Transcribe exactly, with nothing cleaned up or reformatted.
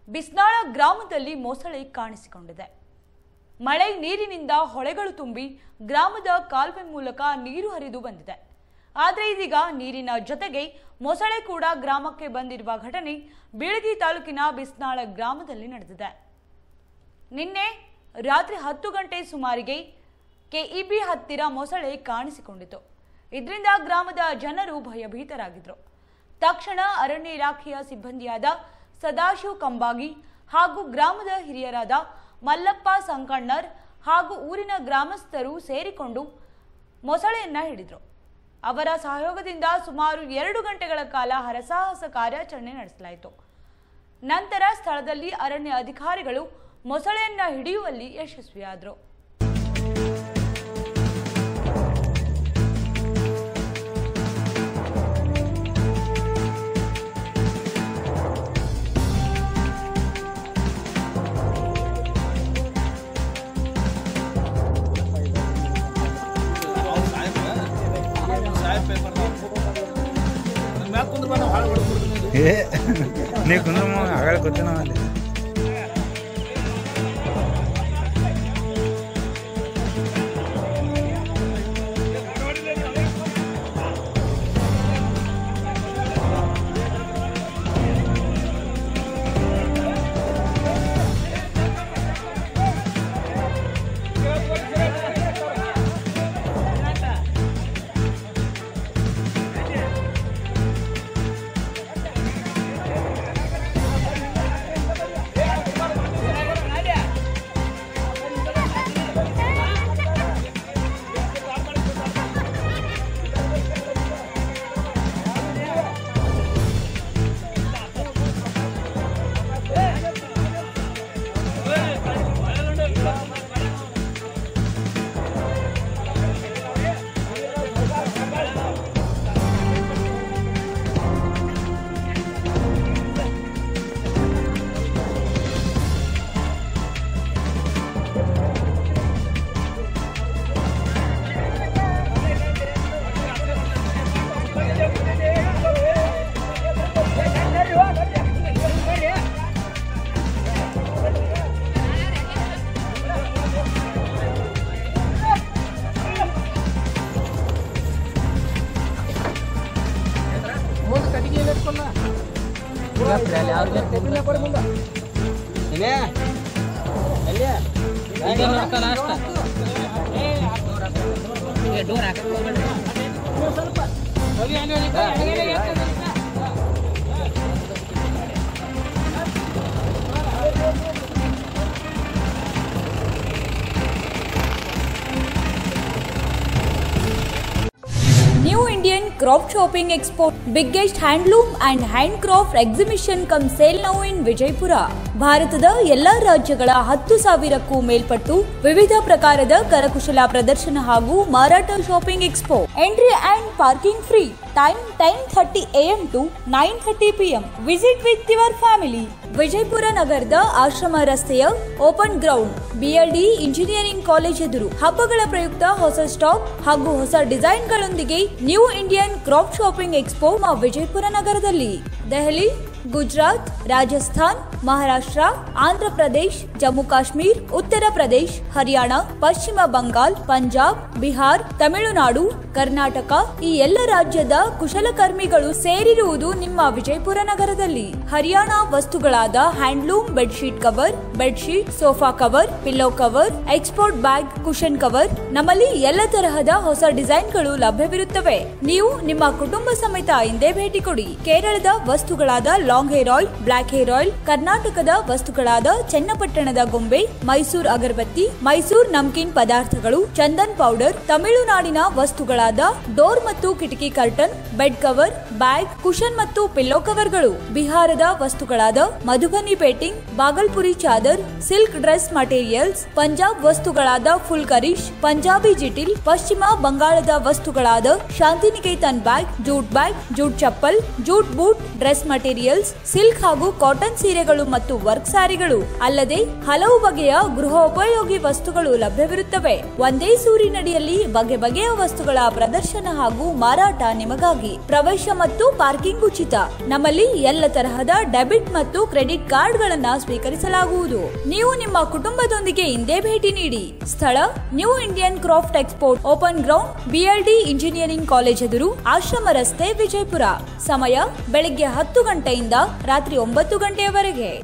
ಬಿಸ್ನಾಳ ಗ್ರಾಮದಲ್ಲಿ ಮೊಸಳೆ ಕಾಣಿಸಿಕೊಂಡಿದೆ. ಮಳೆ ನೀರಿನಿಂದ ಹೊಳೆಗಳು ತುಂಬಿ ಗ್ರಾಮದ ಕಾಲುವೆ ಮೂಲಕ ನೀರು ಹರಿದು ಬಂದಿದೆ. ಆದರೆ ಇದೀಗ ನೀರಿನ ಜೊತೆಗೆ ಮೊಸಳೆ ಕೂಡ ಗ್ರಾಮಕ್ಕೆ ಬಂದಿರುವ ಘಟನೆ ಬೀಳಗಿ ತಾಲೂಕಿನ ಬಿಸ್ನಾಳ ಗ್ರಾಮದಲ್ಲಿ ನಡೆದಿದೆ. ನಿನ್ನೆ ರಾತ್ರಿ ಹತ್ತು ಗಂಟೆ ಸುಮಾರಿಗೆ ಕೆಇಬಿ ಹತ್ತಿರ ಮೊಸಳೆ ಕಾಣಿಸಿಕೊಂಡಿತು. ಇದರಿಂದ ಗ್ರಾಮದ ಜನರು ಭಯಭೀತರಾಗಿದ್ದರು. ತಕ್ಷಣ ಅರಣ್ಯ ಇಲಾಖೆಯ ಸಿಬ್ಬಂದಿಯಾದ ಸದಾಶಿವ ಕಂಬಾಗಿ ಹಾಗೂ ಗ್ರಾಮದ ಹಿರಿಯರಾದ ಮಲ್ಲಪ್ಪ ಸಂಕಣ್ಣರ್ ಹಾಗೂ ಊರಿನ ಗ್ರಾಮಸ್ಥರು ಸೇರಿಕೊಂಡು ಮೊಸಳೆಯನ್ನ ಹಿಡಿದರು. ಅವರ ಸಹಯೋಗದಿಂದ ಸುಮಾರು ಎರಡು ಗಂಟೆಗಳ ಕಾಲ ಹರಸಾಹಸ ಕಾರ್ಯಾಚರಣೆ ನಡೆಸಲಾಯಿತು. ನಂತರ ಸ್ಥಳದಲ್ಲಿ ಅರಣ್ಯ ಅಧಿಕಾರಿಗಳು ಮೊಸಳೆಯನ್ನ ಹಿಡಿಯುವಲ್ಲಿ ಯಶಸ್ವಿಯಾದರು. ನೀವು ಕುಂದ್ರ ಆಗ ಗೊತ್ತೇನ ಅಲ್ಲಿ New Indian Crop Shopping Expo, biggest handloom and handcraft exhibition come sale now in Vijaypura. ಭಾರತದ ಎಲ್ಲಾ ರಾಜ್ಯಗಳ ಹತ್ತು ಸಾವಿರಕ್ಕೂ ಮೇಲ್ಪಟ್ಟು ವಿವಿಧ ಪ್ರಕಾರದ ಕರಕುಶಲ ಪ್ರದರ್ಶನ ಹಾಗೂ ಮಾರಾಟ shopping expo. Entry and parking free. Time ten thirty A M to nine thirty P M. Visit with your family. Vijayapura ನಗರದ ಆಶ್ರಮ ರಸ್ತೆಯ open ground BLD engineering college ಎದುರು ಹಬ್ಬಗಳ ಪ್ರಯುಕ್ತ ಹೊಸ ಸ್ಟಾಕ್ ಹಾಗೂ ಹೊಸ ಡಿಸೈನ್ಗಳೊಂದಿಗೆ new Indian craft shopping expo Vijayapura ನಗರದಲ್ಲಿ. ದೆಹಲಿ, ಗುಜರಾತ್, ರಾಜಸ್ಥಾನ್, ಮಹಾರಾಷ್ಟ್ರ, ಆಂಧ್ರ ಪ್ರದೇಶ್, ಜಮ್ಮು ಕಾಶ್ಮೀರ್, ಉತ್ತರ ಪ್ರದೇಶ್, ಹರಿಯಾಣ, ಪಶ್ಚಿಮ ಬಂಗಾಲ್, ಪಂಜಾಬ್, ಬಿಹಾರ್, ತಮಿಳುನಾಡು, ಕರ್ನಾಟಕ ಈ ಎಲ್ಲ ರಾಜ್ಯದ ಕುಶಲಕರ್ಮಿಗಳು ಸೇರಿರುವುದು ನಿಮ್ಮ ವಿಜಯಪುರ ನಗರದಲ್ಲಿ. ಹರಿಯಾಣ ವಸ್ತುಗಳಾದ handloom bedsheet cover, bedsheet, sofa cover, pillow cover, export bag, cushion cover, ನಮ್ಮಲ್ಲಿ ಎಲ್ಲ ತರಹದ ಹೊಸ ಡಿಸೈನ್ಗಳು ಲಭ್ಯವಿರುತ್ತವೆ. ನೀವು ನಿಮ್ಮ ಕುಟುಂಬ ಸಮೇತ ಹಿಂದೆ ಭೇಟಿ ಕೊಡಿ. ಕೇರಳದ ವಸ್ತುಗಳಾದ long hair oil, black hair oil, ಕರ್ನಾಟಕದ ವಸ್ತುಗಳಾದ ಚನ್ನಪಟ್ಟಣದ ಗೊಂಬೆ, ಮೈಸೂರು ಅಗರಬತ್ತಿ, ಮೈಸೂರು ನಮ್ಕೀನ್ ಪದಾರ್ಥಗಳು, ಚಂದನ್ ಪೌಡರ್, ತಮಿಳುನಾಡಿನ ವಸ್ತುಗಳಾದ ಡೋರ್ ಮತ್ತು ಕಿಟಕಿ curtain, bed cover, bag, cushion ಮತ್ತು ಪಿಲ್ಲೋ ಕವರ್ಗಳು, ಬಿಹಾರದ ವಸ್ತುಗಳಾದ ಮಧುಬನಿ ಪೇಟಿಂಗ್, ಬಾಗಲ್ಪುರಿ ಚಾದರ್, ಸಿಲ್ಕ್ ಡ್ರೆಸ್ ಮಟೀರಿಯಲ್ಸ್, ಪಂಜಾಬ್ ವಸ್ತುಗಳಾದ ಫುಲ್ ಕರೀಶ್, ಪಂಜಾಬಿ ಜಿಟಿಲ್, ಪಶ್ಚಿಮ ಬಂಗಾಳದ ವಸ್ತುಗಳಾದ Shantiniketan bag, jute bag, jute chappal, jute boot, dress materials, silk ಹಾಗೂ ಕಾಟನ್ ಸೀರೆಗಳು ಮತ್ತು ವರ್ಕ್ ಸಾರಿಗಳು ಅಲ್ಲದೆ ಹಲವು ಬಗೆಯ ಗೃಹೋಪಯೋಗಿ ವಸ್ತುಗಳು ಲಭ್ಯವಿರುತ್ತವೆ. ಒಂದೇ ಸೂರಿನಡಿಯಲ್ಲಿ ಬಗೆ ಬಗೆಯ ವಸ್ತುಗಳ ಪ್ರದರ್ಶನ ಹಾಗೂ ಮಾರಾಟ ನಿಮಗಾಗಿ. ಪ್ರವೇಶ ಮತ್ತು ಪಾರ್ಕಿಂಗ್ ಉಚಿತ. ನಮ್ಮಲ್ಲಿ ಎಲ್ಲ ತರಹದ ಡೆಬಿಟ್ ಮತ್ತು ಕ್ರೆಡಿಟ್ ಕಾರ್ಡ್ಗಳನ್ನ ಸ್ವೀಕರಿಸಲಾಗುವುದು. ನೀವು ನಿಮ್ಮ ಕುಟುಂಬದೊಂದಿಗೆ ಹಿಂದೆ ಭೇಟಿ ನೀಡಿ. ಸ್ಥಳ new Indian craft export, open ground, BLD engineering college ಎದುರು, ಆಶ್ರಮ ರಸ್ತೆ, ವಿಜಯಪುರ. ಸಮಯ ಬೆಳಿಗ್ಗೆ ಹತ್ತು ಗಂಟೆಯಿಂದ ರಾತ್ರಿ ಒಂಬತ್ತು ಗಂಟೆಯವರೆಗೆ.